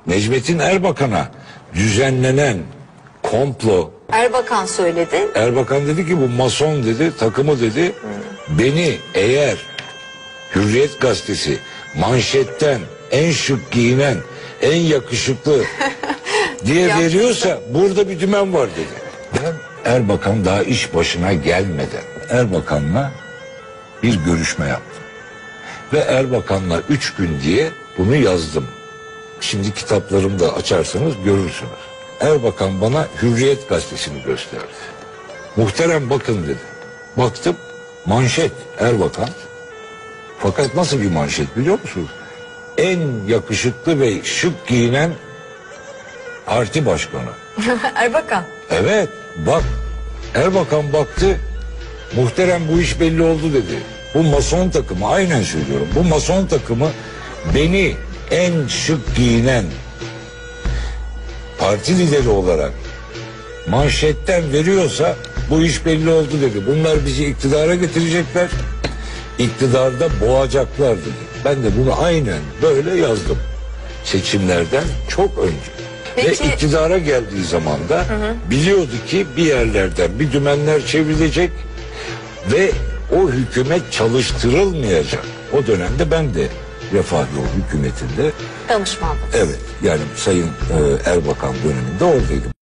Necmettin Erbakan'a düzenlenen komplo. Erbakan söyledi. Erbakan dedi ki bu mason dedi, takımı dedi. Beni eğer Hürriyet gazetesi manşetten en şık giyinen, en yakışıklı diye veriyorsa burada bir dümen var dedi. Ben Erbakan daha iş başına gelmeden Erbakan'la bir görüşme yaptım. Ve Erbakan'la 3 gün diye bunu yazdım. Şimdi kitaplarımda açarsanız görürsünüz. Erbakan bana Hürriyet gazetesini gösterdi. Muhterem bakın dedi. Baktım manşet Erbakan. Fakat nasıl bir manşet biliyor musunuz? En yakışıklı ve şık giyinen parti başkanı. Erbakan. Evet bak Erbakan baktı. Muhterem bu iş belli oldu dedi. Bu mason takımı aynen söylüyorum. Bu mason takımı beni en şık giyinen parti lideri olarak manşetten veriyorsa bu iş belli oldu dedi. Bunlar bizi iktidara getirecekler. İktidarda boğacaklar dedi. Ben de bunu aynen böyle yazdım. Seçimlerden çok önce. Peki. Ve iktidara geldiği zaman da biliyordu ki bir yerlerden bir dümenler çevrilecek ve o hükümet çalıştırılmayacak. O dönemde ben de Refah Yolu hükümetinde Danışmanlık. evet yani Sayın Erbakan döneminde oradaydım.